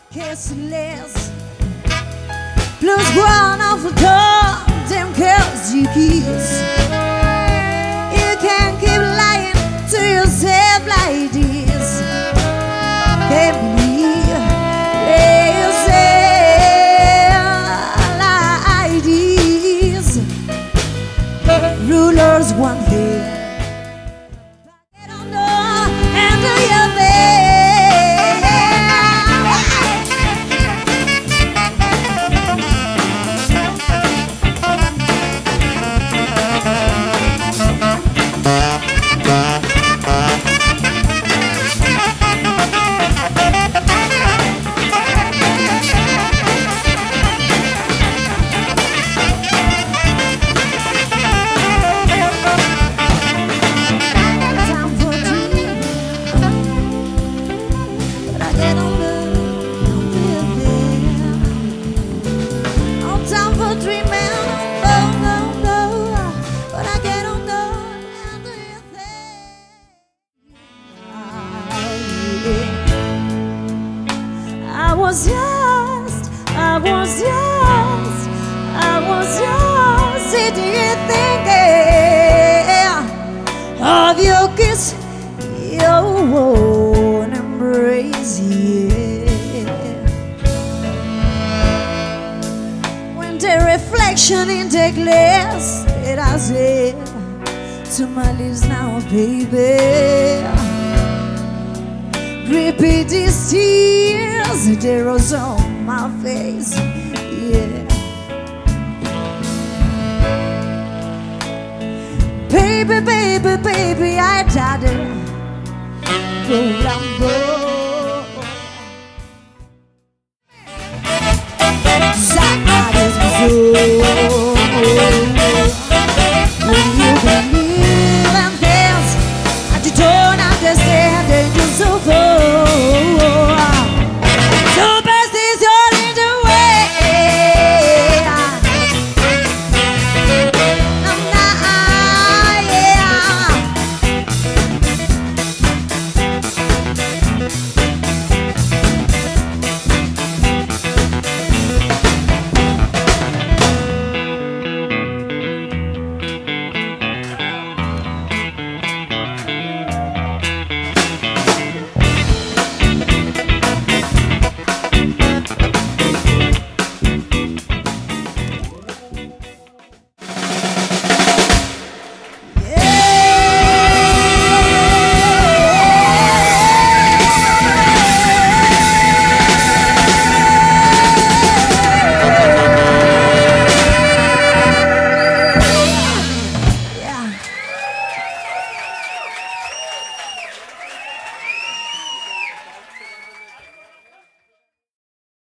Kissless plus one of the damn girls you kiss. You can't keep lying to yourself like this. Can't believe yourself like this. Rulers one day. I don't know and do your sitting here thinking of your kiss, your warm embrace, yeah. When the reflection in the glass that I said to my lips now, baby, repeat these tears, they rose on my face, yeah. Baby, baby, baby, I died. Go,